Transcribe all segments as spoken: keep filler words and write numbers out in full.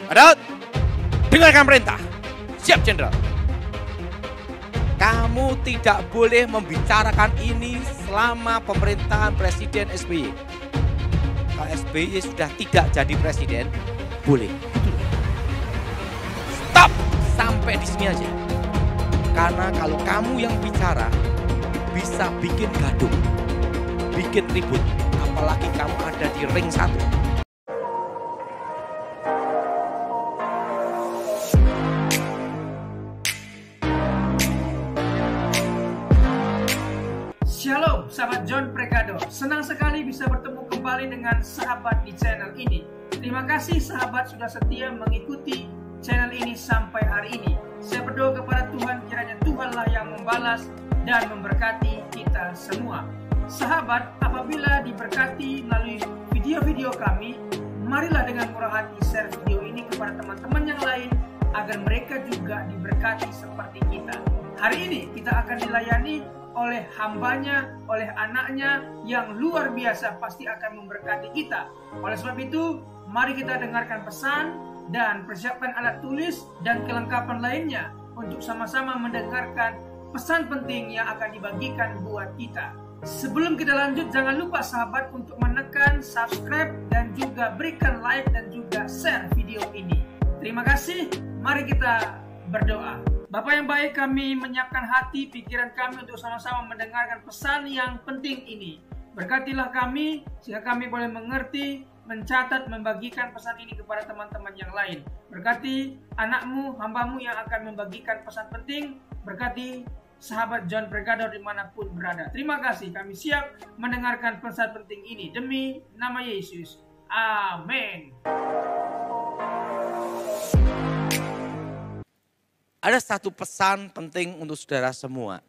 Daud, dengarkan perintah. Siap, Jenderal. Kamu tidak boleh membicarakan ini selama pemerintahan Presiden S B Y. Kalau S B Y sudah tidak jadi presiden, boleh. Stop sampai di sini aja. Karena kalau kamu yang bicara bisa bikin gaduh, bikin ribut, apalagi kamu ada di ring satu. Shalom sahabat John Pregado, senang sekali bisa bertemu kembali dengan sahabat di channel ini. Terima kasih sahabat sudah setia mengikuti channel ini sampai hari ini. Saya berdoa kepada Tuhan, kiranya Tuhanlah yang membalas dan memberkati kita semua. Sahabat, apabila diberkati melalui video-video kami, marilah dengan murah hati share video ini kepada teman-teman yang lain agar mereka juga diberkati seperti kita. Hari ini kita akan dilayani oleh hambanya, oleh anaknya yang luar biasa, pasti akan memberkati kita. Oleh sebab itu, mari kita dengarkan pesan dan persiapkan alat tulis dan kelengkapan lainnya untuk sama-sama mendengarkan pesan penting yang akan dibagikan buat kita. Sebelum kita lanjut, jangan lupa sahabat untuk menekan subscribe dan juga berikan like dan juga share video ini. Terima kasih, mari kita berdoa. Bapak yang baik, kami menyiapkan hati, pikiran kami untuk sama-sama mendengarkan pesan yang penting ini. Berkatilah kami, sehingga kami boleh mengerti, mencatat, membagikan pesan ini kepada teman-teman yang lain. Berkati anakmu, hambamu yang akan membagikan pesan penting. Berkati sahabat John Pregado dimanapun berada. Terima kasih, kami siap mendengarkan pesan penting ini. Demi nama Yesus. Amin. Ada satu pesan penting untuk saudara semua.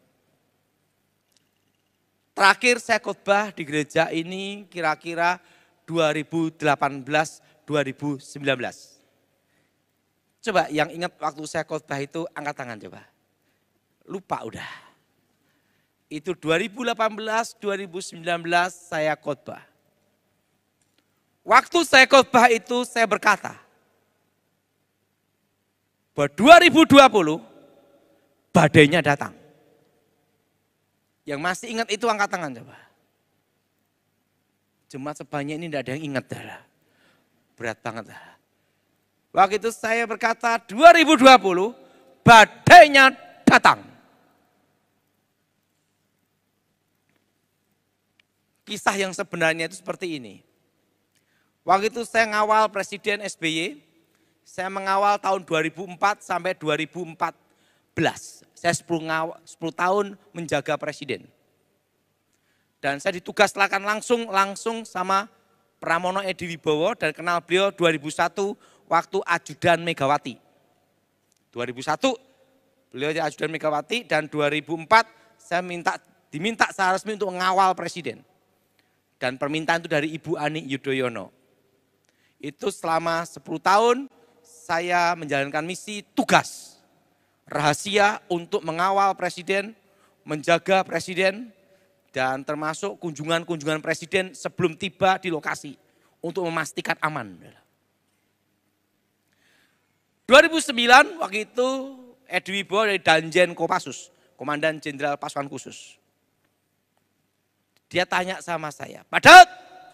Terakhir saya khotbah di gereja ini kira-kira dua ribu delapan belas dua ribu sembilan belas. Coba yang ingat waktu saya khotbah itu angkat tangan coba. Lupa udah. Itu dua ribu delapan belas dua ribu sembilan belas saya khotbah. Waktu saya khotbah itu saya berkata, bahwa dua ribu dua puluh badainya datang. Yang masih ingat itu angkat tangan coba. Jemaat sebanyak ini tidak ada yang ingat dah. Berat banget dah. Waktu itu saya berkata dua ribu dua puluh badainya datang. Kisah yang sebenarnya itu seperti ini. Waktu itu saya ngawal Presiden S B Y. Saya mengawal tahun dua ribu empat sampai dua ribu empat belas. Saya sepuluh, sepuluh tahun menjaga presiden. Dan saya ditugaskan langsung langsung sama Pramono Edi Wibowo dan kenal beliau dua ribu satu waktu ajudan Megawati. dua ribu satu beliau jadi ajudan Megawati dan dua ribu empat saya minta diminta secara resmi untuk mengawal presiden. Dan permintaan itu dari Ibu Ani Yudhoyono. Itu selama sepuluh tahun saya menjalankan misi tugas rahasia untuk mengawal presiden, menjaga presiden, dan termasuk kunjungan-kunjungan presiden sebelum tiba di lokasi untuk memastikan aman. dua ribu sembilan waktu itu Edi Wibowo dari Danjen Kopassus, Komandan Jenderal Pasukan Khusus. Dia tanya sama saya, Pak Daud,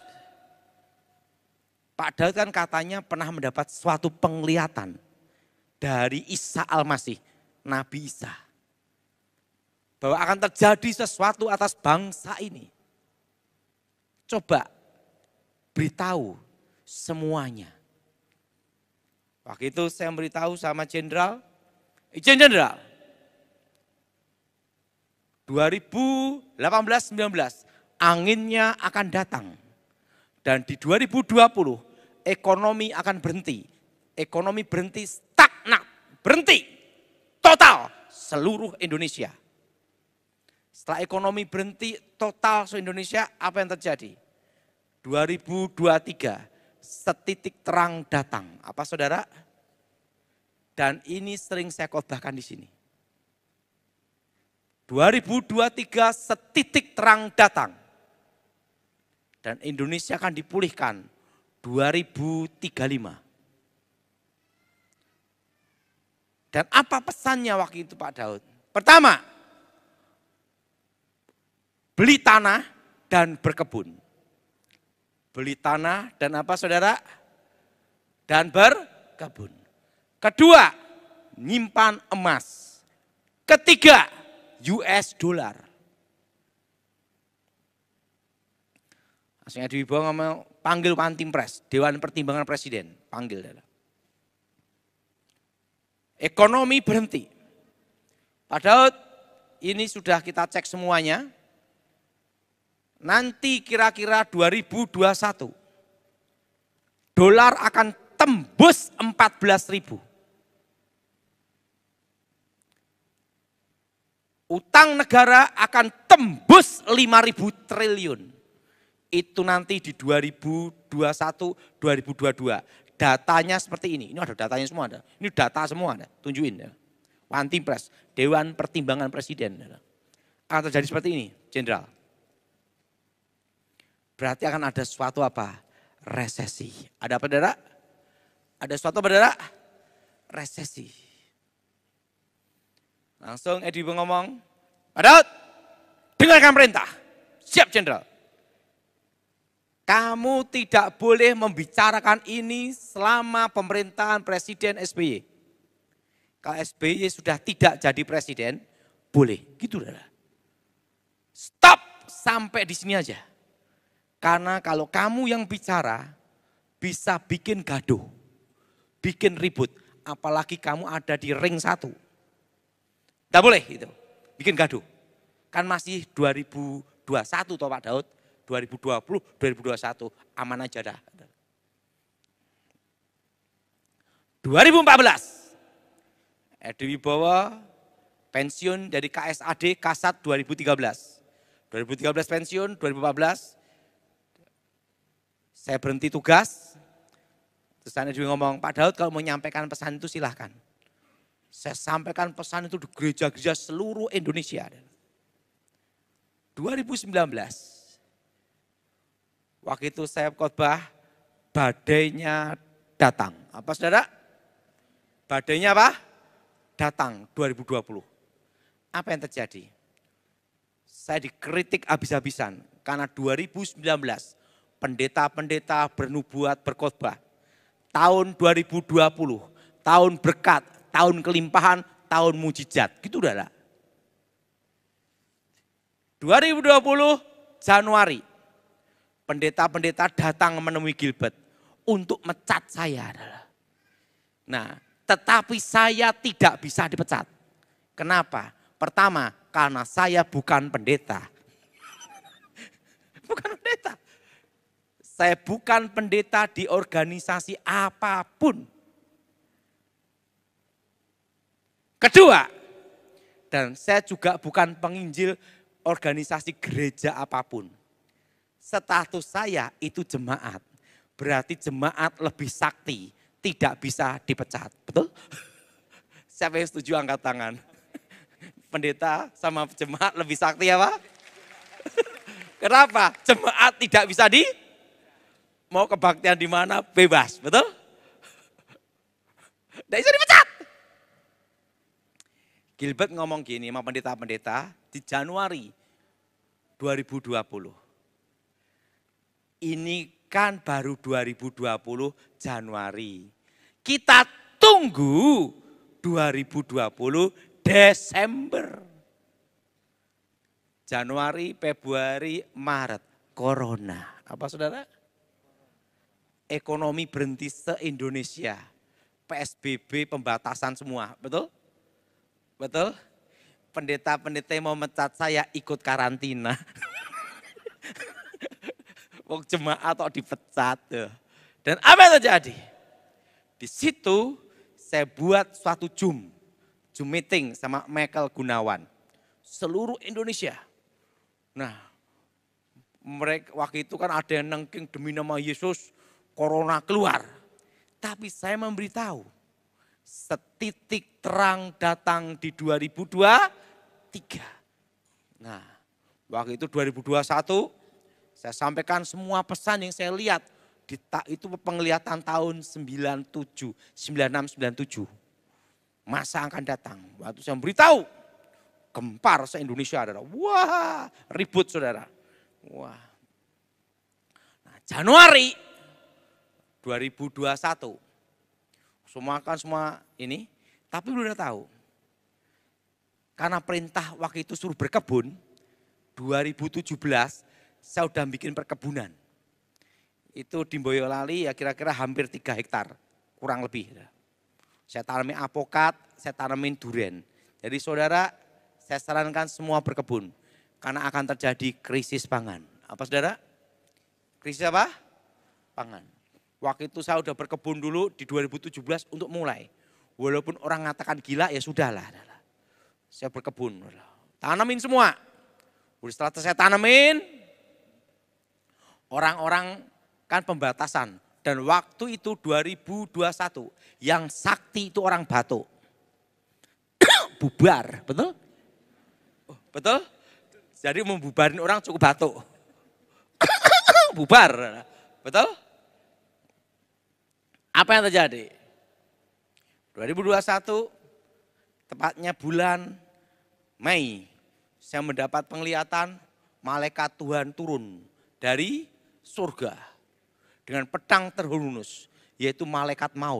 Pak Daud kan katanya pernah mendapat suatu penglihatan dari Isa Al-Masih, Nabi Isa. Bahwa akan terjadi sesuatu atas bangsa ini. Coba beritahu semuanya. Waktu itu saya beritahu sama jenderal, Ijen Jenderal, dua ribu delapan belas sembilan belas anginnya akan datang. Dan di dua ribu dua puluh ekonomi akan berhenti. Ekonomi berhenti stagnan, berhenti total seluruh Indonesia. Setelah ekonomi berhenti total seluruh Indonesia, apa yang terjadi? dua ribu dua puluh tiga setitik terang datang. Apa saudara? Dan ini sering saya khotbahkan di sini. dua ribu dua puluh tiga setitik terang datang. Dan Indonesia akan dipulihkan dua ribu tiga puluh lima. Dan apa pesannya waktu itu Pak Daud? Pertama, beli tanah dan berkebun. Beli tanah dan apa saudara? Dan berkebun. Kedua, nyimpan emas. Ketiga, U S dollar. Langsung Edi Wibowo ngomong, panggil Wantimpres, Dewan Pertimbangan Presiden, panggil. Ekonomi berhenti. Pak Daud, ini sudah kita cek semuanya. Nanti kira-kira dua ribu dua puluh satu, dolar akan tembus empat belas ribu. Utang negara akan tembus lima ribu triliun. Itu nanti di dua ribu dua puluh satu, dua ribu dua puluh dua. Datanya seperti ini. Ini ada datanya semua ada. Ini data semua ada. Tunjukin ya. Wantimpres, Dewan Pertimbangan Presiden. Akan terjadi seperti ini, Jenderal. Berarti akan ada suatu apa? Resesi. Ada apa, saudara? Ada suatu apa, saudara? Resesi. Langsung Edi ngomong, Pak Daud, dengarkan perintah. Siap, Jenderal. Kamu tidak boleh membicarakan ini selama pemerintahan Presiden S B Y. Kalau S B Y sudah tidak jadi presiden, boleh. Gitu, saudara. Stop sampai di sini aja. Karena kalau kamu yang bicara, bisa bikin gaduh, bikin ribut. Apalagi kamu ada di ring satu. Tidak boleh itu, bikin gaduh. Kan masih dua ribu dua puluh satu toh Pak Daud, dua ribu dua puluh, dua ribu dua puluh satu, aman aja dah. dua ribu empat belas, Edi Wibowo pensiun dari K S A D Kasat dua ribu tiga belas. dua ribu tiga belas pensiun, dua ribu empat belas saya berhenti tugas. Terus saya juga ngomong, Pak Daud kalau mau menyampaikan pesan itu silahkan. Saya sampaikan pesan itu di gereja-gereja seluruh Indonesia. dua ribu sembilan belas, waktu itu saya khotbah, badainya datang. Apa saudara? Badainya apa? Datang dua ribu dua puluh. Apa yang terjadi? Saya dikritik habis-habisan karena dua ribu sembilan belas pendeta-pendeta bernubuat berkhotbah. Tahun dua ribu dua puluh, tahun berkat, tahun kelimpahan, tahun mujizat. Gitu udah. dua ribu dua puluh Januari, pendeta-pendeta datang menemui Gilbert untuk mecat saya. Nah, tetapi saya tidak bisa dipecat. Kenapa? Pertama, karena saya bukan pendeta. Bukan pendeta. Saya bukan pendeta di organisasi apapun. Kedua, dan saya juga bukan penginjil organisasi gereja apapun. Status saya itu jemaat. Berarti jemaat lebih sakti, tidak bisa dipecat. Betul? Siapa yang setuju angkat tangan? Pendeta sama jemaat lebih sakti ya Pak? Kenapa? Jemaat tidak bisa di, mau kebaktian di mana bebas, betul? Tidak bisa dipecat. Gilbert ngomong gini sama pendeta-pendeta di Januari dua ribu dua puluh. Ini kan baru dua ribu dua puluh Januari. Kita tunggu dua ribu dua puluh Desember. Januari, Februari, Maret, Corona. Apa saudara? Ekonomi berhenti se-Indonesia. P S B B pembatasan semua, betul? Betul? Pendeta-pendeta yang mau mencat saya ikut karantina. Wong jemaat atau dipecat. Dan apa yang terjadi? Di situ saya buat suatu Zoom. Zoom meeting sama Michael Gunawan. Seluruh Indonesia. Nah, mereka waktu itu kan ada yang nengking demi nama Yesus, corona keluar. Tapi saya memberitahu, setitik terang datang di dua ribu dua puluh tiga. Nah, waktu itu dua ribu dua puluh satu, saya sampaikan semua pesan yang saya lihat. Di, itu penglihatan tahun sembilan tujuh, sembilan enam, sembilan tujuh. masa akan datang. Waktu saya beritahu, gempar se-Indonesia, saudara. Wah, ribut saudara. Wah. Nah, Januari dua ribu dua puluh satu, semua kan semua ini, tapi udah tahu. Karena perintah waktu itu suruh berkebun, dua ribu tujuh belas saya udah bikin perkebunan. Itu di Boyolali ya kira-kira hampir tiga hektar, kurang lebih. Saya tanamin apokat, saya tanamin durian. Jadi saudara, saya sarankan semua berkebun. Karena akan terjadi krisis pangan. Apa saudara? Krisis apa? Pangan. Waktu itu saya udah berkebun dulu di dua ribu tujuh belas untuk mulai. Walaupun orang mengatakan gila ya sudahlah. Saya berkebun. Tanamin semua. Udah setelah saya tanamin, orang-orang kan pembatasan. Dan waktu itu dua ribu dua puluh satu, yang sakti itu orang Batuk. Bubar, betul? Oh, betul? Jadi membubarin orang cukup batuk. Bubar, betul? Apa yang terjadi? dua ribu dua puluh satu, tepatnya bulan Mei, saya mendapat penglihatan malaikat Tuhan turun dari surga dengan pedang terhunus, yaitu malaikat maut.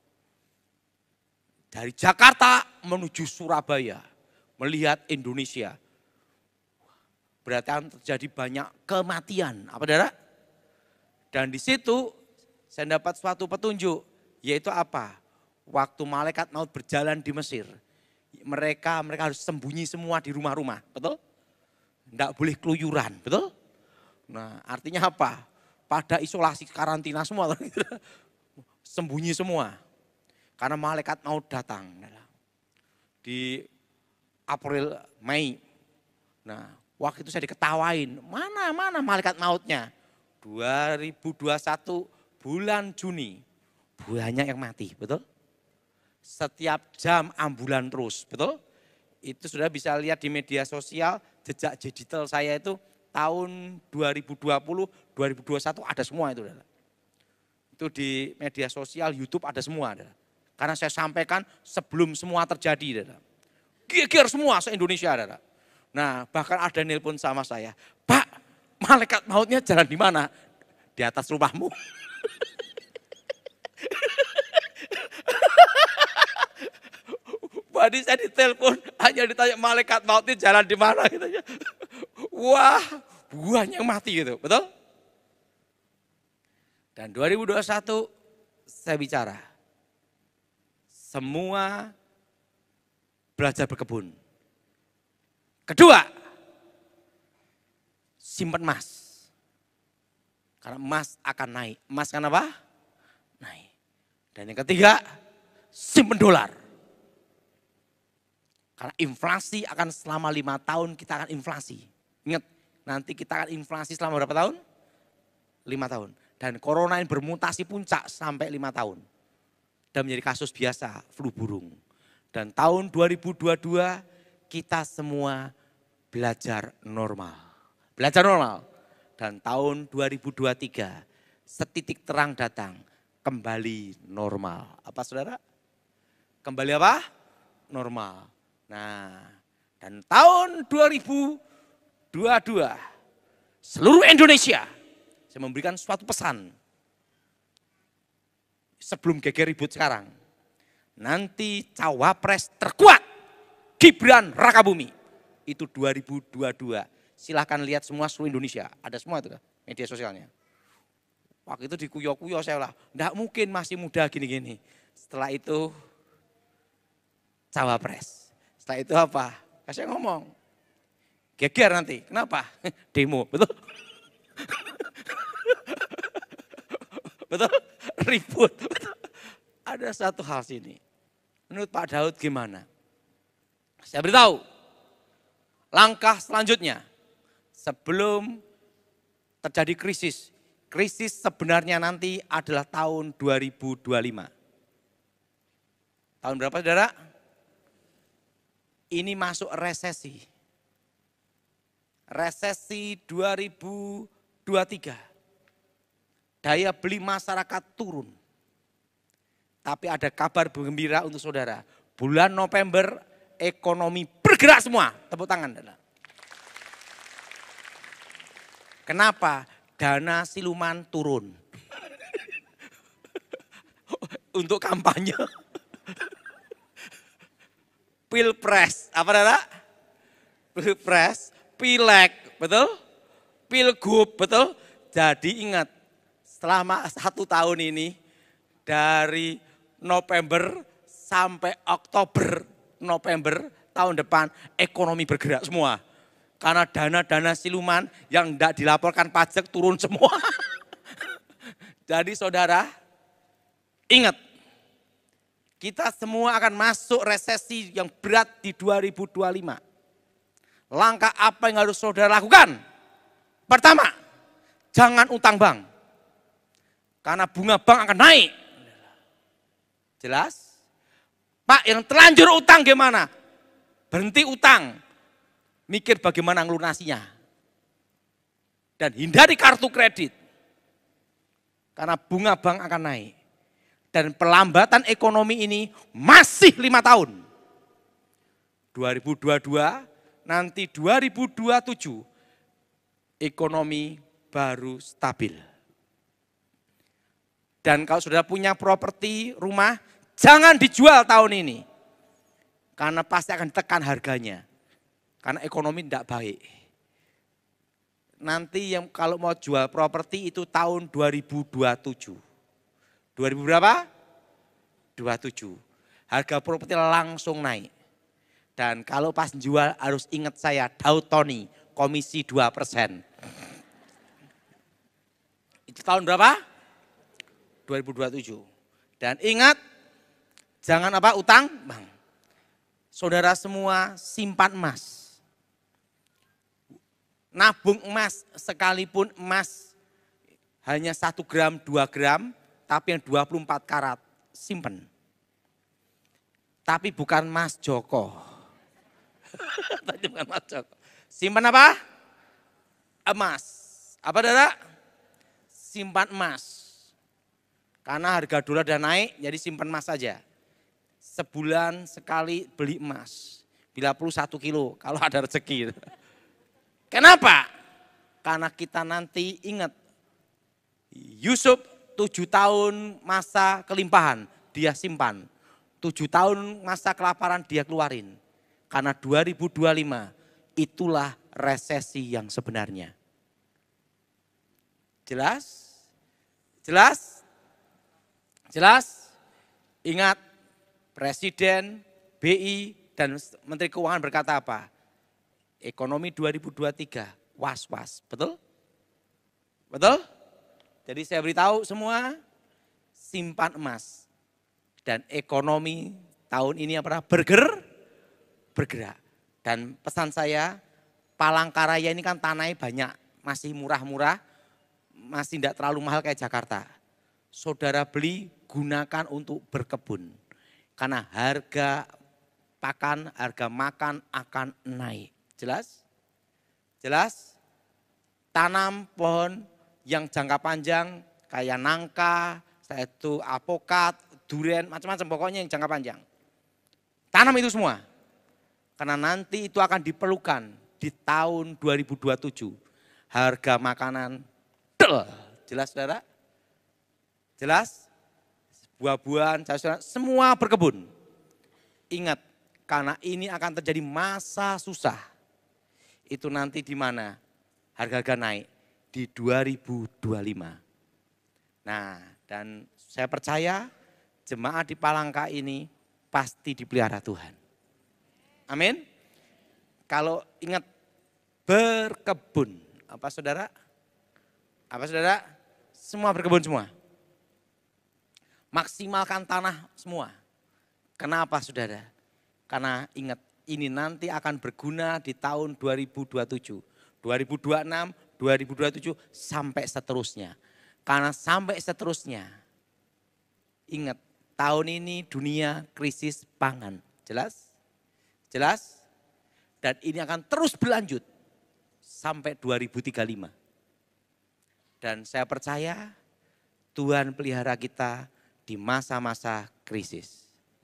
Dari Jakarta menuju Surabaya, melihat Indonesia. Berarti akan terjadi banyak kematian, apa saudara? Dan di situ saya dapat suatu petunjuk, yaitu apa? Waktu malaikat maut berjalan di Mesir, mereka mereka harus sembunyi semua di rumah-rumah, betul? Tidak boleh keluyuran, betul? Nah, artinya apa? Pada isolasi karantina semua, sembunyi semua, karena malaikat maut datang di April Mei. Nah, waktu itu saya diketawain, mana mana malaikat mautnya? dua ribu dua puluh satu bulan Juni, banyak yang mati, betul? Setiap jam ambulan terus, betul? Itu sudah bisa lihat di media sosial, jejak digital saya itu tahun dua ribu dua puluh, dua ribu dua puluh satu ada semua itu. Itu di media sosial, YouTube ada semua. Karena saya sampaikan sebelum semua terjadi. Geger semua se-Indonesia. Nah bahkan ada nelpon sama saya, Pak, malaikat mautnya jalan di mana? Di atas rumahmu. Tadi saya ditelepon, hanya ditanya malaikat mautnya jalan di mana gitu. Wah, buahnya mati gitu, betul? Dan dua ribu dua puluh satu saya bicara, semua belajar berkebun. Kedua, simpan emas. Karena emas akan naik. Emas kan apa? Naik. Dan yang ketiga, simpan dolar. Karena inflasi akan selama lima tahun kita akan inflasi. Ingat, nanti kita akan inflasi selama berapa tahun? Lima tahun. Dan corona ini bermutasi puncak sampai lima tahun. Dan menjadi kasus biasa, flu burung. Dan tahun dua ribu dua puluh dua kita semua belajar normal. Belajar normal. Dan tahun dua ribu dua puluh tiga setitik terang datang, kembali normal. Apa saudara? Kembali apa? Normal. Nah, dan tahun dua ribu dua puluh dua seluruh Indonesia saya memberikan suatu pesan. Sebelum geger ribut sekarang, nanti cawapres terkuat Gibran Rakabumi itu dua ribu dua puluh dua. Silahkan lihat semua seluruh Indonesia, ada semua itu media sosialnya. Waktu itu dikuyo-kuyo saya lah, enggak mungkin masih muda gini-gini. Setelah itu cawapres. Setelah itu apa? Saya ngomong, geger nanti. Kenapa? Demo, betul? Betul? Ribut. Betul? Ada satu hal sini. Menurut Pak Daud gimana? Saya beritahu, langkah selanjutnya sebelum terjadi krisis. Krisis sebenarnya nanti adalah tahun dua ribu dua puluh lima. Tahun berapa saudara? Ini masuk resesi. Resesi dua ribu dua puluh tiga. Daya beli masyarakat turun. Tapi ada kabar gembira untuk saudara. Bulan November ekonomi bergerak semua. Tepuk tangan. Kenapa? Dana siluman turun. Untuk kampanye. Pilpres. Apa Dara? Pilpres, Pileg, betul? Pilgub, betul? Jadi ingat, selama satu tahun ini dari November sampai Oktober, November tahun depan ekonomi bergerak semua. Karena dana-dana siluman yang tidak dilaporkan pajak turun semua. Jadi saudara, ingat, kita semua akan masuk resesi yang berat di dua ribu dua puluh lima. Langkah apa yang harus saudara lakukan? Pertama, jangan utang bank. Karena bunga bank akan naik. Jelas? Pak, yang terlanjur utang gimana? Berhenti utang. Mikir bagaimana ngelunasinya. Dan hindari kartu kredit. Karena bunga bank akan naik. Dan pelambatan ekonomi ini masih lima tahun. dua ribu dua puluh dua, nanti dua ribu dua puluh tujuh, ekonomi baru stabil. Dan kalau sudah punya properti rumah, jangan dijual tahun ini. Karena pasti akan ditekan harganya. Karena ekonomi tidak baik. Nanti yang kalau mau jual properti itu tahun dua ribu dua puluh tujuh. dua ribu berapa? dua puluh tujuh. Harga properti langsung naik. Dan kalau pas jual harus ingat saya, Dow Tony, komisi dua persen. Itu tahun berapa? dua ribu dua puluh tujuh. Dan ingat, jangan apa utang, Bang. Saudara semua simpan emas. Nabung emas, sekalipun emas hanya satu gram, dua gram, tapi yang dua puluh empat karat, simpen. Tapi bukan Mas Joko. Tadi bukan Mas Joko. Simpan apa? Emas. Apa Dara? Simpan emas. Karena harga dolar udah naik, jadi simpan emas saja. Sebulan sekali beli emas. Bila perlu satu kilo, kalau ada rezeki. Kenapa? Karena kita nanti ingat, Yusuf tujuh tahun masa kelimpahan, dia simpan. Tujuh tahun masa kelaparan dia keluarin. Karena dua ribu dua puluh lima itulah resesi yang sebenarnya. Jelas? Jelas? Jelas? Ingat, Presiden, B I, dan Menteri Keuangan berkata apa? Ekonomi dua ribu dua puluh tiga, was-was, betul? Betul? Jadi saya beritahu semua, simpan emas. Dan ekonomi tahun ini apa? Berger, bergerak. Dan pesan saya, Palangkaraya ini kan tanahnya banyak, masih murah-murah, masih tidak terlalu mahal kayak Jakarta. Saudara beli, gunakan untuk berkebun. Karena harga pakan, harga makan akan naik. Jelas? Jelas? Tanam pohon yang jangka panjang kayak nangka, itu apokat, durian, macam-macam pokoknya yang jangka panjang. Tanam itu semua. Karena nanti itu akan diperlukan di tahun dua ribu dua puluh tujuh. Harga makanan, del. Jelas saudara? Jelas? Buah-buahan, semua berkebun. Ingat, karena ini akan terjadi masa susah. Itu nanti di mana? Harga-harga naik di dua ribu dua puluh lima. Nah, dan saya percaya jemaat di Palangka ini pasti dipelihara Tuhan. Amin. Kalau ingat berkebun, apa saudara? Apa saudara? Semua berkebun semua. Maksimalkan tanah semua. Kenapa saudara? Karena ingat, ini nanti akan berguna di tahun dua ribu dua puluh tujuh, dua ribu dua puluh enam, dua ribu dua puluh tujuh sampai seterusnya. Karena sampai seterusnya, ingat tahun ini dunia krisis pangan. Jelas? Jelas? Dan ini akan terus berlanjut sampai dua ribu tiga puluh lima. Dan saya percaya Tuhan pelihara kita di masa-masa krisis.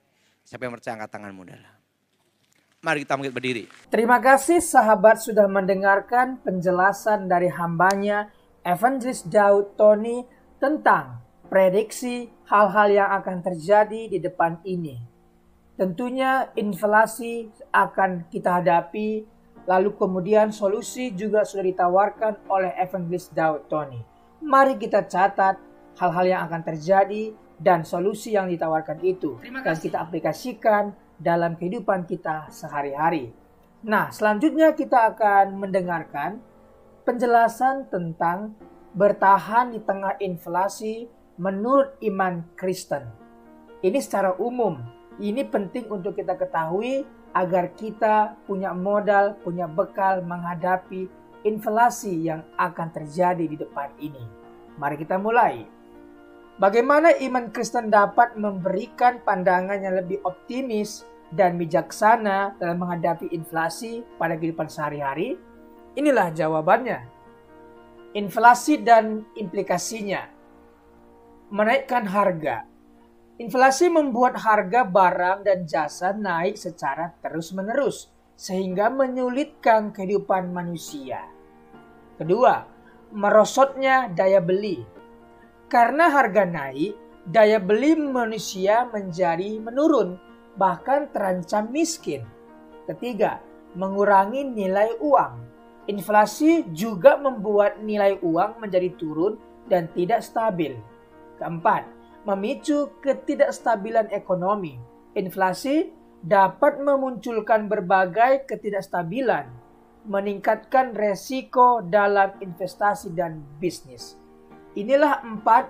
Siapa yang percaya angkat tangan muda. Mari kita bangkit berdiri. Terima kasih sahabat sudah mendengarkan penjelasan dari hambanya Evangelis Daud Tony tentang prediksi hal-hal yang akan terjadi di depan ini. Tentunya inflasi akan kita hadapi, lalu kemudian solusi juga sudah ditawarkan oleh Evangelis Daud Tony. Mari kita catat hal-hal yang akan terjadi dan solusi yang ditawarkan itu dan kita aplikasikan dalam kehidupan kita sehari-hari. Nah, selanjutnya kita akan mendengarkan penjelasan tentang bertahan di tengah inflasi menurut iman Kristen. Ini secara umum, ini penting untuk kita ketahui agar kita punya modal, punya bekal menghadapi inflasi yang akan terjadi di depan ini. Mari kita mulai. Bagaimana iman Kristen dapat memberikan pandangan yang lebih optimis dan bijaksana dalam menghadapi inflasi pada kehidupan sehari-hari? Inilah jawabannya. Inflasi dan implikasinya. Menaikkan harga. Inflasi membuat harga barang dan jasa naik secara terus-menerus, sehingga menyulitkan kehidupan manusia. Kedua, merosotnya daya beli. Karena harga naik, daya beli manusia menjadi menurun, bahkan terancam miskin. Ketiga, mengurangi nilai uang. Inflasi juga membuat nilai uang menjadi turun dan tidak stabil. Keempat, memicu ketidakstabilan ekonomi. Inflasi dapat memunculkan berbagai ketidakstabilan, meningkatkan resiko dalam investasi dan bisnis. Inilah empat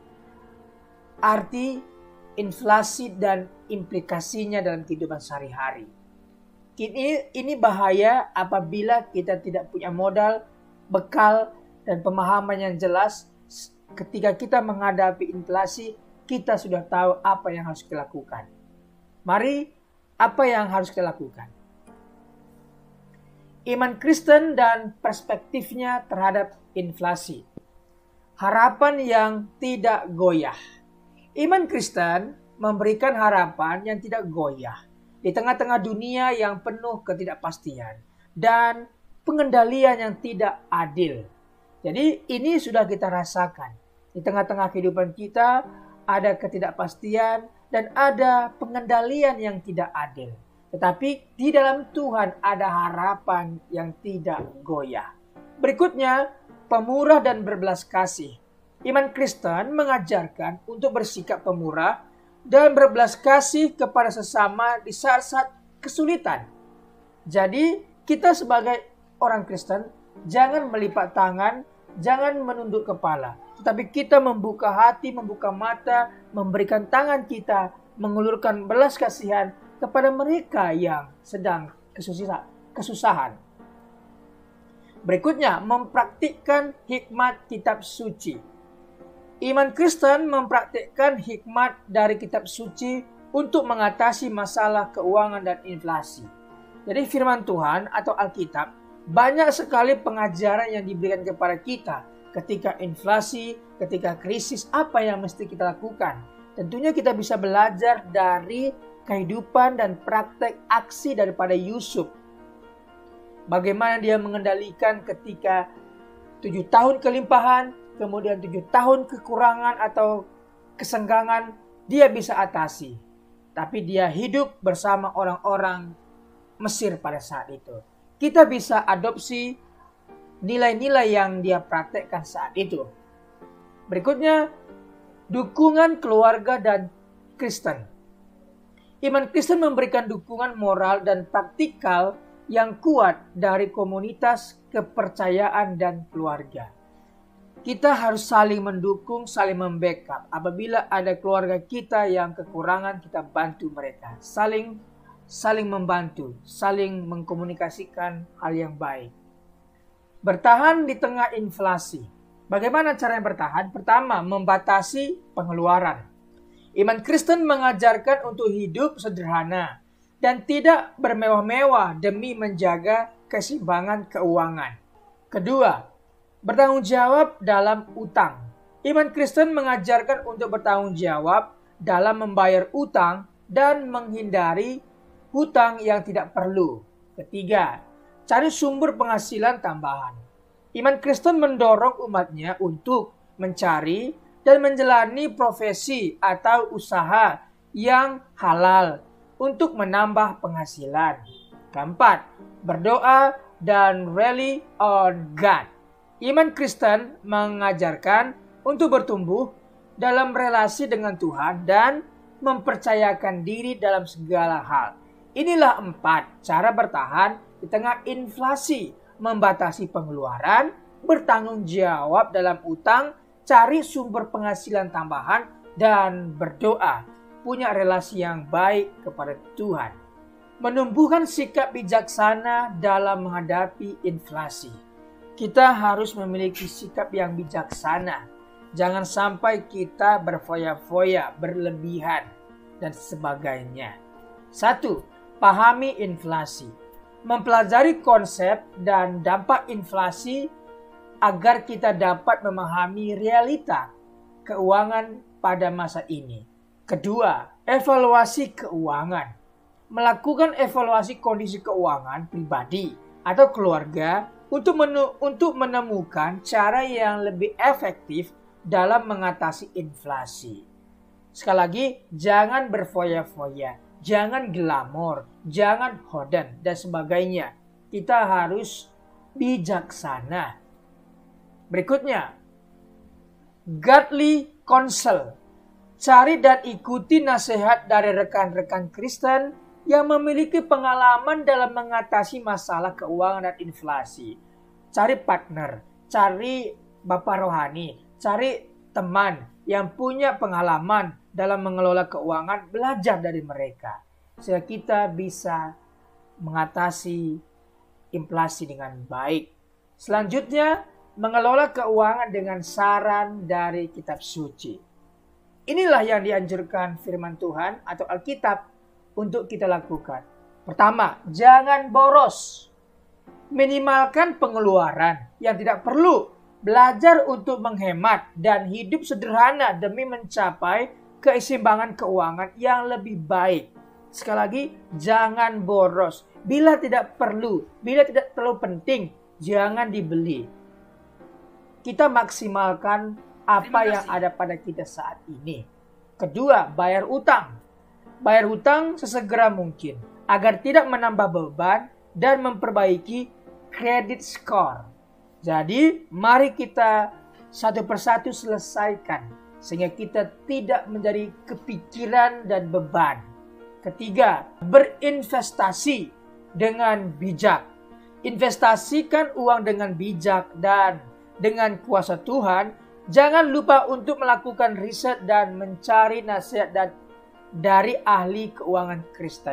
arti inflasi dan implikasinya dalam kehidupan sehari-hari. Ini, ini bahaya apabila kita tidak punya modal, bekal, dan pemahaman yang jelas. Ketika kita menghadapi inflasi, kita sudah tahu apa yang harus kita lakukan. Mari, apa yang harus kita lakukan? Iman Kristen dan perspektifnya terhadap inflasi. Harapan yang tidak goyah. Iman Kristen memberikan harapan yang tidak goyah di tengah-tengah dunia yang penuh ketidakpastian dan pengendalian yang tidak adil. Jadi ini sudah kita rasakan. Di tengah-tengah kehidupan kita ada ketidakpastian dan ada pengendalian yang tidak adil. Tetapi di dalam Tuhan ada harapan yang tidak goyah. Berikutnya, pemurah dan berbelas kasih. Iman Kristen mengajarkan untuk bersikap pemurah dan berbelas kasih kepada sesama di saat-saat kesulitan. Jadi, kita sebagai orang Kristen jangan melipat tangan, jangan menunduk kepala. Tetapi kita membuka hati, membuka mata, memberikan tangan kita, mengulurkan belas kasihan kepada mereka yang sedang kesusahan. Berikutnya, mempraktikkan hikmat kitab suci. Iman Kristen mempraktikkan hikmat dari kitab suci untuk mengatasi masalah keuangan dan inflasi. Jadi firman Tuhan atau Alkitab banyak sekali pengajaran yang diberikan kepada kita ketika inflasi, ketika krisis, apa yang mesti kita lakukan. Tentunya kita bisa belajar dari kehidupan dan praktek aksi daripada Yusuf. Bagaimana dia mengendalikan ketika tujuh tahun kelimpahan, kemudian tujuh tahun kekurangan atau kesenggangan, dia bisa atasi. Tapi dia hidup bersama orang-orang Mesir pada saat itu. Kita bisa adopsi nilai-nilai yang dia praktekkan saat itu. Berikutnya, dukungan keluarga dan Kristen. Iman Kristen memberikan dukungan moral dan praktikal yang kuat dari komunitas, kepercayaan, dan keluarga. Kita harus saling mendukung, saling membackup. Apabila ada keluarga kita yang kekurangan, kita bantu mereka. Saling saling membantu, saling mengkomunikasikan hal yang baik. Bertahan di tengah inflasi. Bagaimana cara yang bertahan? Pertama, membatasi pengeluaran. Iman Kristen mengajarkan untuk hidup sederhana dan tidak bermewah-mewah demi menjaga keseimbangan keuangan. Kedua, bertanggung jawab dalam utang. Iman Kristen mengajarkan untuk bertanggung jawab dalam membayar utang dan menghindari hutang yang tidak perlu. Ketiga, cari sumber penghasilan tambahan. Iman Kristen mendorong umatnya untuk mencari dan menjalani profesi atau usaha yang halal untuk menambah penghasilan. Keempat, berdoa dan rely on God. Iman Kristen mengajarkan untuk bertumbuh dalam relasi dengan Tuhan dan mempercayakan diri dalam segala hal. Inilah empat cara bertahan di tengah inflasi, membatasi pengeluaran, bertanggung jawab dalam utang, cari sumber penghasilan tambahan, dan berdoa, punya relasi yang baik kepada Tuhan. Menumbuhkan sikap bijaksana dalam menghadapi inflasi. Kita harus memiliki sikap yang bijaksana. Jangan sampai kita berfoya-foya, berlebihan, dan sebagainya. Satu, pahami inflasi. Mempelajari konsep dan dampak inflasi agar kita dapat memahami realita keuangan pada masa ini. Kedua, evaluasi keuangan. Melakukan evaluasi kondisi keuangan pribadi atau keluarga untuk menu, untuk menemukan cara yang lebih efektif dalam mengatasi inflasi. Sekali lagi, jangan berfoya-foya, jangan glamor, jangan hoden, dan sebagainya. Kita harus bijaksana. Berikutnya, godly counsel. Cari dan ikuti nasihat dari rekan-rekan Kristen yang memiliki pengalaman dalam mengatasi masalah keuangan dan inflasi. Cari partner, cari bapak rohani, cari teman yang punya pengalaman dalam mengelola keuangan, belajar dari mereka. Sehingga kita bisa mengatasi inflasi dengan baik. Selanjutnya, mengelola keuangan dengan saran dari kitab suci. Inilah yang dianjurkan firman Tuhan atau Alkitab untuk kita lakukan. Pertama, jangan boros. Minimalkan pengeluaran yang tidak perlu. Belajar untuk menghemat dan hidup sederhana demi mencapai keseimbangan keuangan yang lebih baik. Sekali lagi, jangan boros. Bila tidak perlu, bila tidak terlalu penting, jangan dibeli. Kita maksimalkan apa yang ada pada kita saat ini. Kedua, bayar utang. Bayar hutang sesegera mungkin agar tidak menambah beban dan memperbaiki credit score. Jadi, mari kita satu persatu selesaikan sehingga kita tidak menjadi kepikiran dan beban. Ketiga, berinvestasi dengan bijak. Investasikan uang dengan bijak dan dengan kuasa Tuhan. Jangan lupa untuk melakukan riset dan mencari nasihat dan dari ahli keuangan Kristen.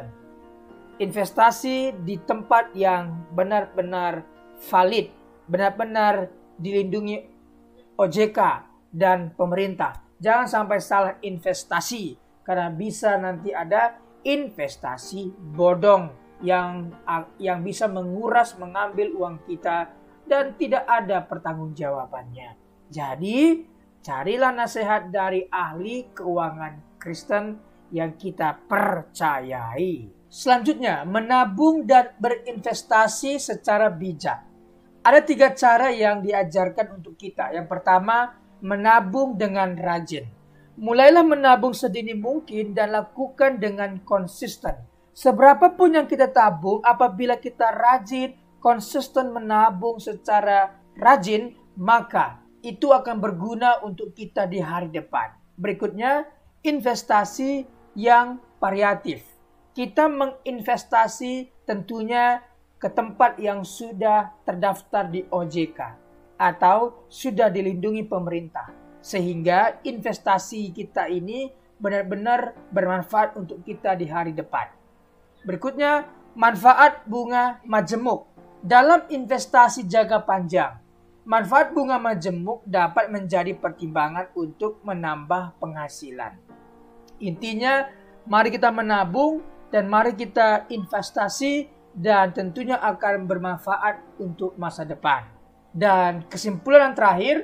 Investasi di tempat yang benar-benar valid, benar-benar dilindungi O J K dan pemerintah. Jangan sampai salah investasi karena bisa nanti ada investasi bodong yang yang bisa menguras, mengambil uang kita dan tidak ada pertanggungjawabannya. Jadi, carilah nasihat dari ahli keuangan Kristen yang kita percayai. Selanjutnya, menabung dan berinvestasi secara bijak. Ada tiga cara yang diajarkan untuk kita. Yang pertama, menabung dengan rajin. Mulailah menabung sedini mungkin dan lakukan dengan konsisten. Seberapapun yang kita tabung, apabila kita rajin, konsisten menabung secara rajin, maka itu akan berguna untuk kita di hari depan. Berikutnya, investasi yang variatif. Kita menginvestasi tentunya ke tempat yang sudah terdaftar di O J K atau sudah dilindungi pemerintah. Sehingga investasi kita ini benar-benar bermanfaat untuk kita di hari depan. Berikutnya, manfaat bunga majemuk. Dalam investasi jangka panjang, manfaat bunga majemuk dapat menjadi pertimbangan untuk menambah penghasilan. Intinya, mari kita menabung dan mari kita investasi dan tentunya akan bermanfaat untuk masa depan. Dan kesimpulan yang terakhir,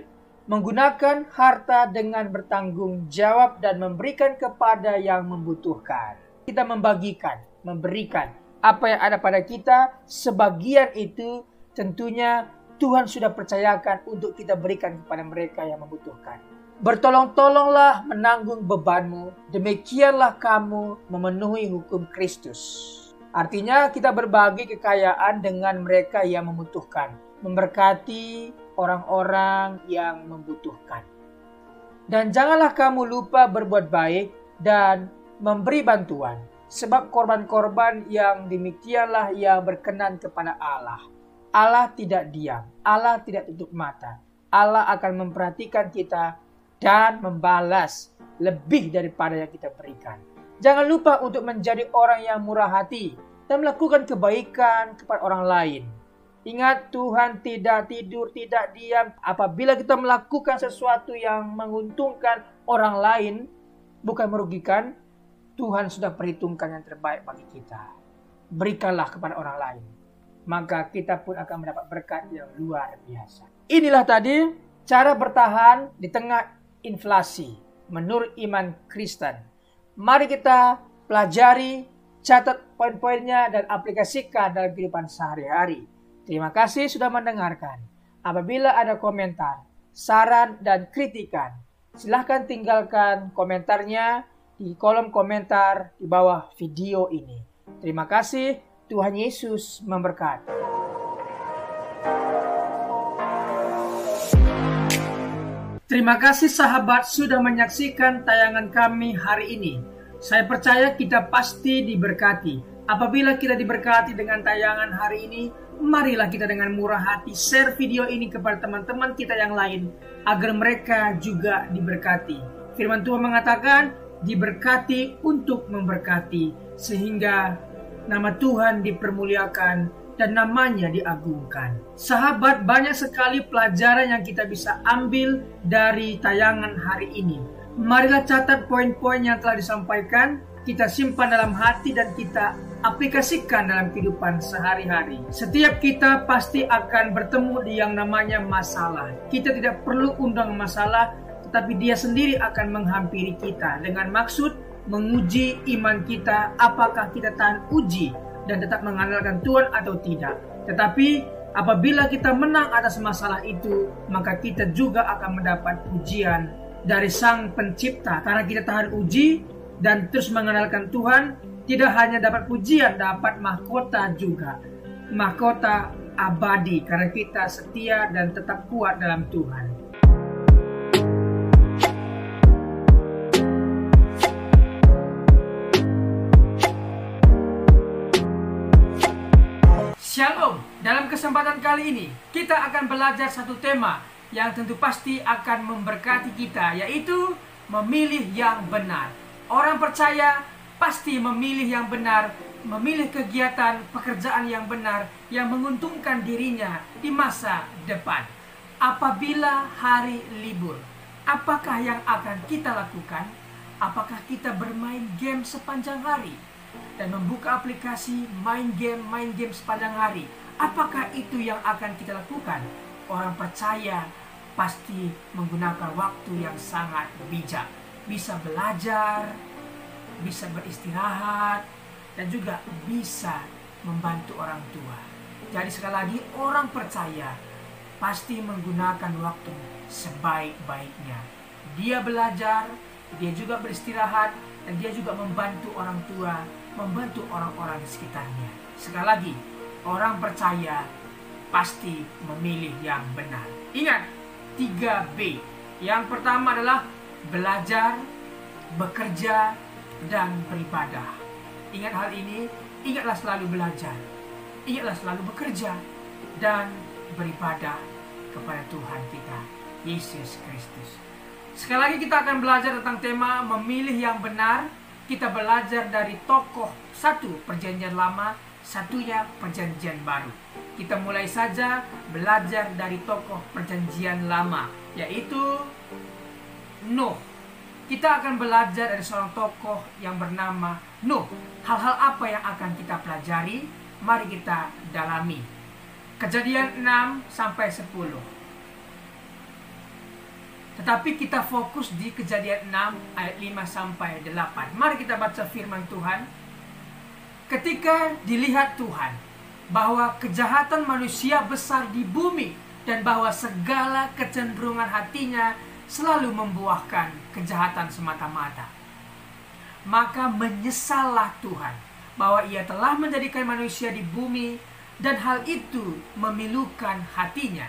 menggunakan harta dengan bertanggung jawab dan memberikan kepada yang membutuhkan. kita membagikan, memberikan apa yang ada pada kita, sebagian itu tentunya Tuhan sudah percayakan untuk kita berikan kepada mereka yang membutuhkan. Bertolong-tolonglah menanggung bebanmu, demikianlah kamu memenuhi hukum Kristus. Artinya kita berbagi kekayaan dengan mereka yang membutuhkan, memberkati orang-orang yang membutuhkan. Dan janganlah kamu lupa berbuat baik dan memberi bantuan, sebab korban-korban yang demikianlah yang berkenan kepada Allah. Allah tidak diam, Allah tidak tutup mata. Allah akan memperhatikan kita dan membalas lebih daripada yang kita berikan. Jangan lupa untuk menjadi orang yang murah hati dan melakukan kebaikan kepada orang lain. Ingat, Tuhan tidak tidur, tidak diam. Apabila kita melakukan sesuatu yang menguntungkan orang lain, bukan merugikan, Tuhan sudah perhitungkan yang terbaik bagi kita. Berikanlah kepada orang lain, maka kita pun akan mendapat berkat yang luar biasa. Inilah tadi cara bertahan di tengah inflasi menurut iman Kristen. Mari kita pelajari, catat poin-poinnya dan aplikasikan dalam kehidupan sehari-hari. Terima kasih sudah mendengarkan. Apabila ada komentar, saran, dan kritikan, silahkan tinggalkan komentarnya di kolom komentar di bawah video ini. Terima kasih, Tuhan Yesus memberkati. Terima kasih sahabat sudah menyaksikan tayangan kami hari ini. Saya percaya kita pasti diberkati. Apabila kita diberkati dengan tayangan hari ini, marilah kita dengan murah hati share video ini kepada teman-teman kita yang lain, agar mereka juga diberkati. Firman Tuhan mengatakan, diberkati untuk memberkati, sehingga nama Tuhan dipermuliakan dan namanya diagungkan. Sahabat, banyak sekali pelajaran yang kita bisa ambil dari tayangan hari ini. Marilah catat poin-poin yang telah disampaikan, kita simpan dalam hati dan kita aplikasikan dalam kehidupan sehari-hari. Setiap kita pasti akan bertemu di yang namanya masalah. Kita tidak perlu undang masalah, tetapi dia sendiri akan menghampiri kita dengan maksud menguji iman kita, apakah kita tahan uji dan tetap mengandalkan Tuhan atau tidak. Tetapi apabila kita menang atas masalah itu, maka kita juga akan mendapat pujian dari Sang Pencipta. Karena kita tahan uji dan terus mengandalkan Tuhan, tidak hanya dapat pujian, dapat mahkota juga. Mahkota abadi karena kita setia dan tetap kuat dalam Tuhan. Shalom, dalam kesempatan kali ini kita akan belajar satu tema yang tentu pasti akan memberkati kita, yaitu memilih yang benar. Orang percaya pasti memilih yang benar, memilih kegiatan pekerjaan yang benar yang menguntungkan dirinya di masa depan. Apabila hari libur, apakah yang akan kita lakukan? Apakah kita bermain game sepanjang hari dan membuka aplikasi main game, main game sepanjang hari? Apakah itu yang akan kita lakukan? Orang percaya pasti menggunakan waktu yang sangat bijak. Bisa belajar, bisa beristirahat, dan juga bisa membantu orang tua. Jadi sekali lagi, orang percaya pasti menggunakan waktu sebaik-baiknya. Dia belajar, dia juga beristirahat, dan dia juga membantu orang tua, membantu orang-orang di sekitarnya. Sekali lagi, orang percaya pasti memilih yang benar. Ingat, tiga B. Yang pertama adalah belajar, bekerja, dan beribadah. Ingat hal ini, ingatlah selalu belajar, ingatlah selalu bekerja, dan beribadah kepada Tuhan kita, Yesus Kristus. Sekali lagi kita akan belajar tentang tema memilih yang benar. Kita belajar dari tokoh satu perjanjian lama, satunya perjanjian baru. Kita mulai saja belajar dari tokoh perjanjian lama, yaitu Nuh. Kita akan belajar dari seorang tokoh yang bernama Nuh. Hal-hal apa yang akan kita pelajari? Mari kita dalami. Kejadian enam sampai sepuluh. Tetapi kita fokus di Kejadian enam ayat lima sampai delapan. Mari kita baca firman Tuhan. Ketika dilihat Tuhan bahwa kejahatan manusia besar di bumi dan bahwa segala kecenderungan hatinya selalu membuahkan kejahatan semata-mata, maka menyesallah Tuhan bahwa ia telah menjadikan manusia di bumi dan hal itu memilukan hatinya.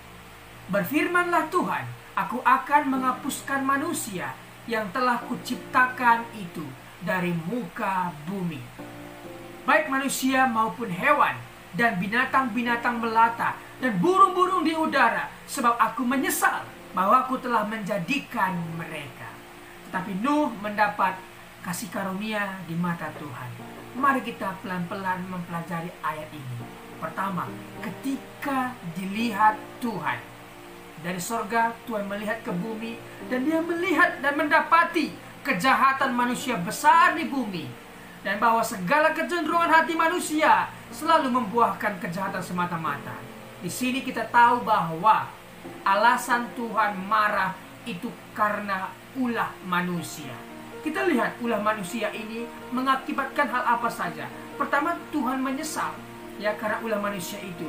Berfirmanlah Tuhan, aku akan menghapuskan manusia yang telah kuciptakan itu dari muka bumi, baik manusia maupun hewan dan binatang-binatang melata dan burung-burung di udara, sebab aku menyesal bahwa aku telah menjadikan mereka. Tetapi Nuh mendapat kasih karunia di mata Tuhan. Mari kita pelan-pelan mempelajari ayat ini. Pertama, ketika dilihat Tuhan dari sorga, Tuhan melihat ke bumi dan dia melihat dan mendapati kejahatan manusia besar di bumi, dan bahwa segala kecenderungan hati manusia selalu membuahkan kejahatan semata-mata. Di sini kita tahu bahwa alasan Tuhan marah itu karena ulah manusia. Kita lihat ulah manusia ini mengakibatkan hal apa saja. Pertama, Tuhan menyesal ya karena ulah manusia itu,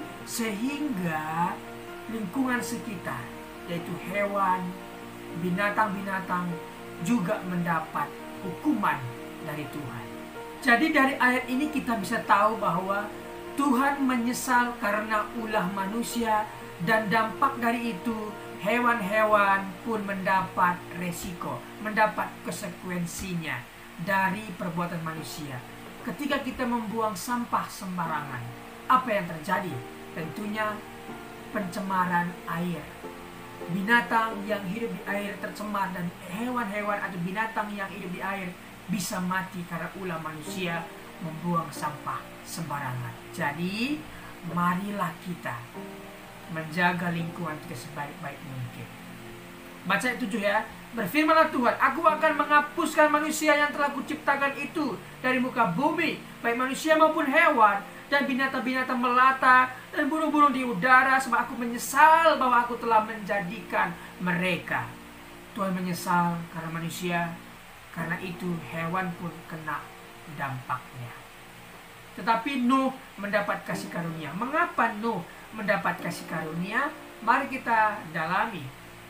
sehingga lingkungan sekitar, yaitu hewan, binatang-binatang juga mendapat hukuman dari Tuhan. Jadi dari ayat ini kita bisa tahu bahwa Tuhan menyesal karena ulah manusia, dan dampak dari itu hewan-hewan pun mendapat resiko, mendapat konsekuensinya dari perbuatan manusia. Ketika kita membuang sampah sembarangan, apa yang terjadi? Tentunya pencemaran air. Binatang yang hidup di air tercemar dan hewan-hewan atau binatang yang hidup di air bisa mati karena ulah manusia membuang sampah sembarangan. Jadi, marilah kita menjaga lingkungan kita sebaik-baik mungkin. Baca ayat tujuh ya. Berfirmanlah Tuhan, aku akan menghapuskan manusia yang telah kuciptakan itu dari muka bumi, baik manusia maupun hewan, dan binatang-binatang melata, dan burung-burung di udara, sebab aku menyesal bahwa aku telah menjadikan mereka. Tuhan menyesal karena manusia, karena itu hewan pun kena dampaknya. Tetapi Nuh mendapat kasih karunia. Mengapa Nuh mendapat kasih karunia? Mari kita dalami.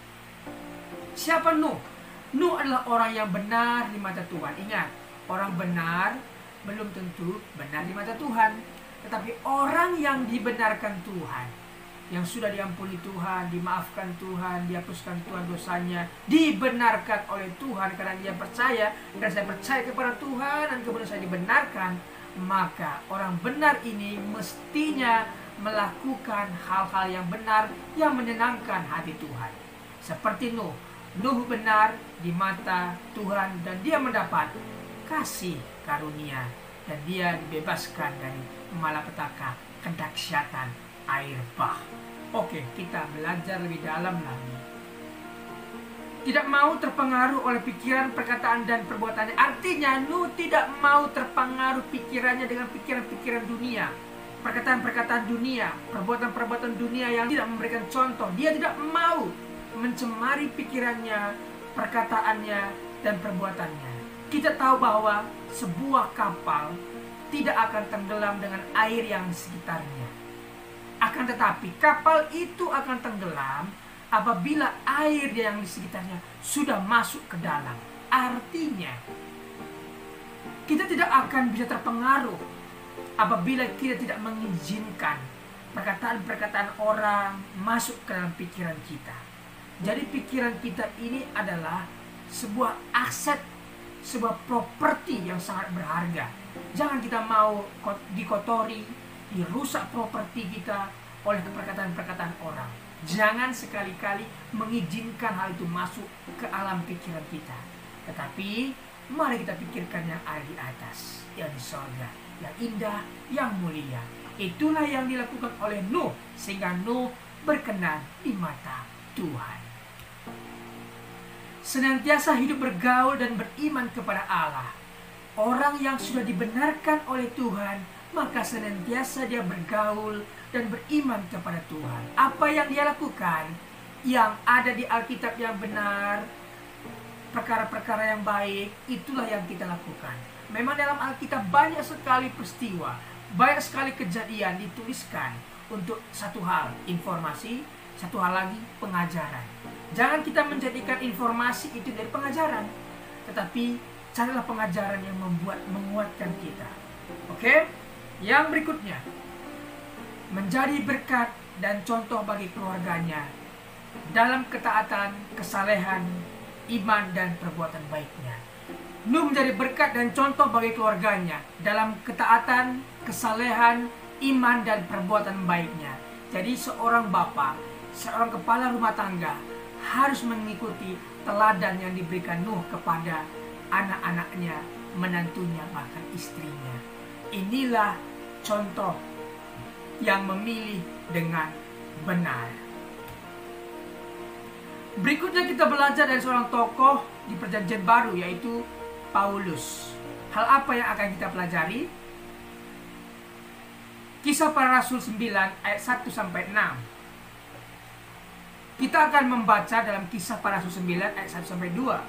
Siapa Nuh? Nuh adalah orang yang benar di mata Tuhan. Ingat, orang benar belum tentu benar di mata Tuhan. Tetapi orang yang dibenarkan Tuhan, yang sudah diampuni Tuhan, dimaafkan Tuhan, dihapuskan Tuhan dosanya, dibenarkan oleh Tuhan karena dia percaya, dan saya percaya kepada Tuhan dan kemudian saya dibenarkan, maka orang benar ini mestinya melakukan hal-hal yang benar yang menyenangkan hati Tuhan. Seperti Nuh. Nuh benar di mata Tuhan dan dia mendapat kasih karunia dan dia dibebaskan dari malapetaka kedahsyatan air bah. Oke, kita belajar lebih dalam lagi. Tidak mau terpengaruh oleh pikiran, perkataan, dan perbuatannya. Artinya Nuh tidak mau terpengaruh pikirannya dengan pikiran-pikiran dunia, perkataan-perkataan dunia, perbuatan-perbuatan dunia yang tidak memberikan contoh. Dia tidak mau mencemari pikirannya, perkataannya, dan perbuatannya. Kita tahu bahwa sebuah kapal tidak akan tenggelam dengan air yang di sekitarnya. Akan tetapi kapal itu akan tenggelam apabila air yang di sekitarnya sudah masuk ke dalam. Artinya, kita tidak akan bisa terpengaruh apabila kita tidak mengizinkan perkataan-perkataan orang masuk ke dalam pikiran kita. Jadi pikiran kita ini adalah sebuah aset, sebuah properti yang sangat berharga. Jangan kita mau dikotori, dirusak properti kita oleh perkataan-perkataan orang. Jangan sekali-kali mengizinkan hal itu masuk ke alam pikiran kita. Tetapi mari kita pikirkan yang ada di atas, yang di sorga, yang indah, yang mulia. Itulah yang dilakukan oleh Nuh, sehingga Nuh berkenan di mata Tuhan. Senantiasa hidup bergaul dan beriman kepada Allah. Orang yang sudah dibenarkan oleh Tuhan, maka senantiasa dia bergaul dan beriman kepada Tuhan. Apa yang dia lakukan? yang ada di Alkitab yang benar, perkara-perkara yang baik, itulah yang kita lakukan. Memang dalam Alkitab banyak sekali peristiwa, banyak sekali kejadian dituliskan untuk satu hal, informasi, satu hal lagi, pengajaran. Jangan kita menjadikan informasi itu dari pengajaran, tetapi carilah pengajaran yang membuat menguatkan kita. Oke? Yang berikutnya, menjadi berkat dan contoh bagi keluarganya dalam ketaatan, kesalehan, iman, dan perbuatan baiknya. Nuh menjadi berkat dan contoh bagi keluarganya dalam ketaatan, kesalehan, iman, dan perbuatan baiknya. Jadi seorang bapa, seorang kepala rumah tangga harus mengikuti teladan yang diberikan Nuh kepada anak-anaknya, menantunya, bahkan istrinya. Inilah contoh yang memilih dengan benar. Berikutnya kita belajar dari seorang tokoh di Perjanjian Baru, yaitu Paulus. Hal apa yang akan kita pelajari? Kisah Para Rasul sembilan ayat satu sampai enam. Kita akan membaca dalam Kisah Para Rasul sembilan ayat satu sampai dua.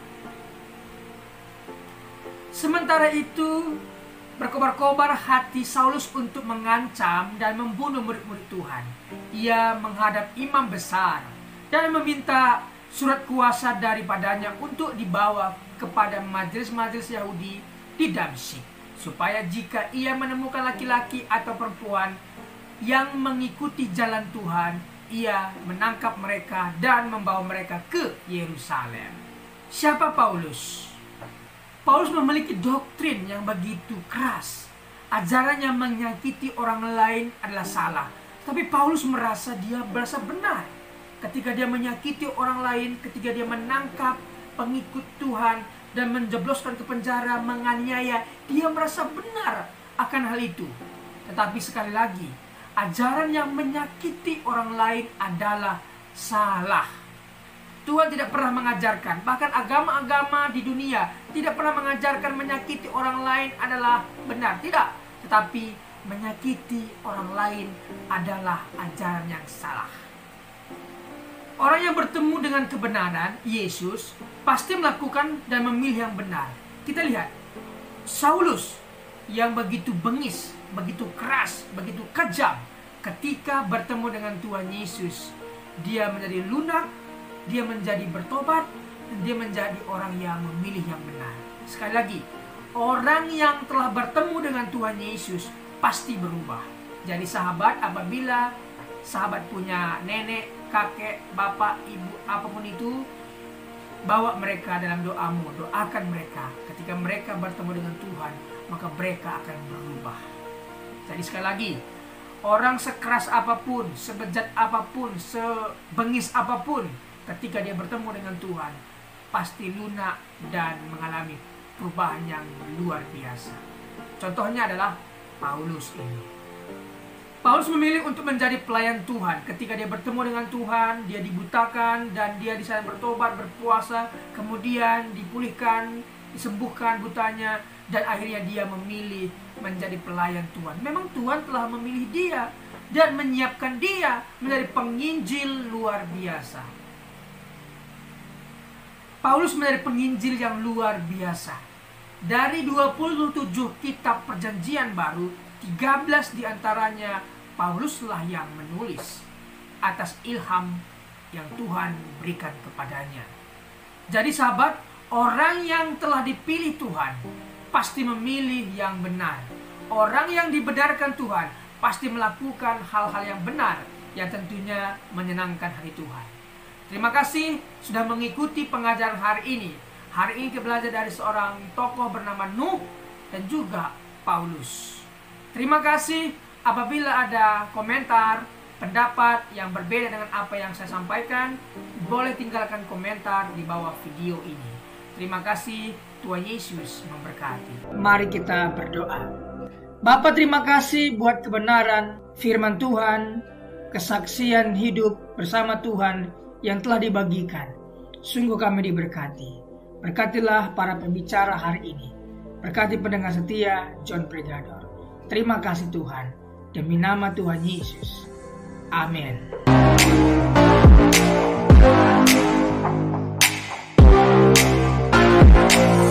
Sementara itu, berkobar-kobar hati Saulus untuk mengancam dan membunuh murid-murid Tuhan. Ia menghadap imam besar dan meminta surat kuasa daripadanya untuk dibawa kepada majelis-majelis Yahudi di Damsyik, supaya jika ia menemukan laki-laki atau perempuan yang mengikuti jalan Tuhan, ia menangkap mereka dan membawa mereka ke Yerusalem. Siapa Paulus? Paulus memiliki doktrin yang begitu keras. Ajaran yang menyakiti orang lain adalah salah. Tapi Paulus merasa dia merasa benar. Ketika dia menyakiti orang lain, ketika dia menangkap pengikut Tuhan dan menjebloskan ke penjara, menganiaya, dia merasa benar akan hal itu. Tetapi sekali lagi, ajaran yang menyakiti orang lain adalah salah. Tuhan tidak pernah mengajarkan, bahkan agama-agama di dunia tidak pernah mengajarkan menyakiti orang lain adalah benar. Tidak, tetapi menyakiti orang lain adalah ajaran yang salah. Orang yang bertemu dengan kebenaran, Yesus, pasti melakukan dan memilih yang benar. Kita lihat, Saulus yang begitu bengis, begitu keras, begitu kejam, ketika bertemu dengan Tuhan Yesus, dia menjadi lunak, dia menjadi bertobat, dan dia menjadi orang yang memilih yang benar. Sekali lagi, orang yang telah bertemu dengan Tuhan Yesus pasti berubah. Jadi sahabat, apabila sahabat punya nenek, kakek, bapak, ibu, apapun itu, bawa mereka dalam doamu, doakan mereka. Ketika mereka bertemu dengan Tuhan, maka mereka akan berubah. Jadi sekali lagi, orang sekeras apapun, sebejat apapun, sebengis apapun, ketika dia bertemu dengan Tuhan, pasti lunak dan mengalami perubahan yang luar biasa. Contohnya adalah Paulus ini. Paulus memilih untuk menjadi pelayan Tuhan. Ketika dia bertemu dengan Tuhan, dia dibutakan dan dia di sana bertobat, berpuasa, kemudian dipulihkan, disembuhkan butanya, dan akhirnya dia memilih menjadi pelayan Tuhan. Memang Tuhan telah memilih dia dan menyiapkan dia menjadi penginjil luar biasa. Paulus menjadi penginjil yang luar biasa. Dari dua puluh tujuh kitab Perjanjian Baru, tiga belas diantaranya Pauluslah yang menulis atas ilham yang Tuhan berikan kepadanya. Jadi sahabat, orang yang telah dipilih Tuhan pasti memilih yang benar. Orang yang dibenarkan Tuhan pasti melakukan hal-hal yang benar, yang tentunya menyenangkan hati Tuhan. Terima kasih sudah mengikuti pengajaran hari ini. Hari ini kita belajar dari seorang tokoh bernama Nuh dan juga Paulus. Terima kasih. Apabila ada komentar, pendapat yang berbeda dengan apa yang saya sampaikan, boleh tinggalkan komentar di bawah video ini. Terima kasih. Tuhan Yesus memberkati. Mari kita berdoa. Bapa, terima kasih buat kebenaran firman Tuhan, kesaksian hidup bersama Tuhan yang telah dibagikan. Sungguh kami diberkati. Berkatilah para pembicara hari ini. Berkati pendengar setia John Pregador. Terima kasih Tuhan. Demi nama Tuhan Yesus. Amin. Thank you.